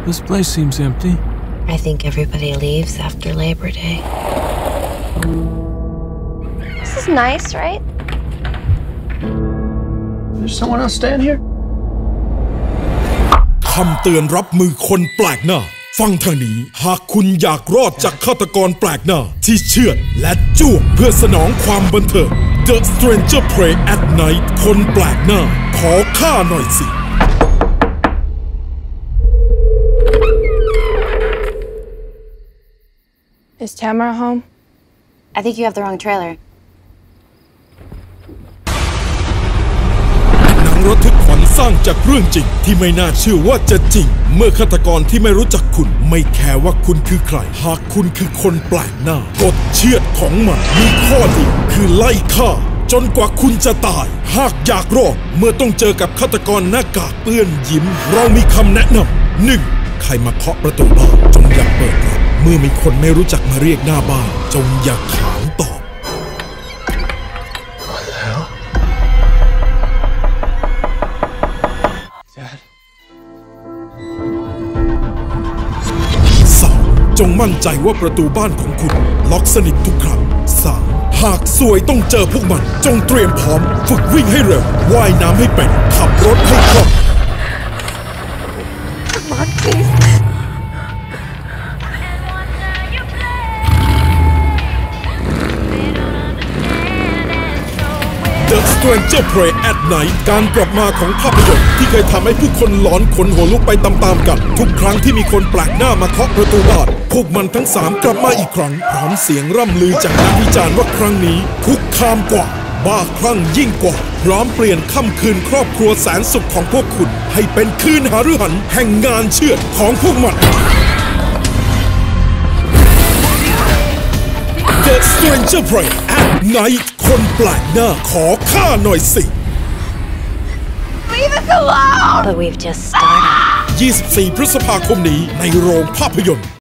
This place seems empty. I think everybody leaves after Labor Day. This is nice, right? There's someone else staying here? คำเตือนรับมือคนแปลกหน้าฟังทางนี้หากคุณอยากรอดจากฆาตกรแปลกหน้าที่เชือดและจ้วงเพื่อสนองความบันเทิง The Stranger Prey at Night คนแปลกหน้าขอฆ่าหน่อยสิ Is Tamara home? I think you have the wrong trailer. หนังระทึกขวัญสร้างจากเรื่องจริงที่ไม่น่าเชื่อว่าจะจริงเมื่อฆาตกรที่ไม่รู้จักคุณไม่แคร์ว่าคุณคือใครหากคุณคือคนแปลกหน้ากฎเชือดของมันมีข้อเดียวคือไล่ฆ่าจนกว่าคุณจะตายหากอยากรอดเมื่อต้องเจอกับฆาตกรหน้ากากเปื้อนยิ้มเรามีคำแนะนำ 1. ใครมาเคาะประตูบ้านจงอย่าเปิดรับเมื่อมีคนไม่รู้จักมาเรียกหน้าบ้านจงอย่าถามตอบ What the hell? Dad? 2. จงมั่นใจว่าประตูบ้านของคุณล็อกสนิททุกครั้ง 3. หากซวยต้องเจอพวกมันจงเตรียมพร้อมฝึกวิ่งให้เร็วว่ายน้ำให้เป็นขับรถให้คล่อง Come on, please. The Stranger Prey at Night การกลับมาของภาพยนตร์ที่เคยทำให้ผู้คนหลอนขนหัวลุกไปตามๆกันทุกครั้งที่มีคนแปลกหน้ามาเคาะประตูบ้านพวกมันทั้ง3กลับมาอีกครั้งพร้อมเสียงร่ำลือจากนักวิจารณ์ว่าครั้งนี้คุกคามกว่าบ้าคลั่งยิ่งกว่าพร้อมเปลี่ยนค่ำคืนครอบครัวแสนสุขของพวกคุณให้เป็นคืนหฤหันแห่งงานเชือดของพวกมัน The Stranger Prey at Night คนแปลกหน้าขอฆ่าหน่อยสิ Leave us alone! But we've just started. 24 พฤษภาคมนี้ในโรงภาพยนตร์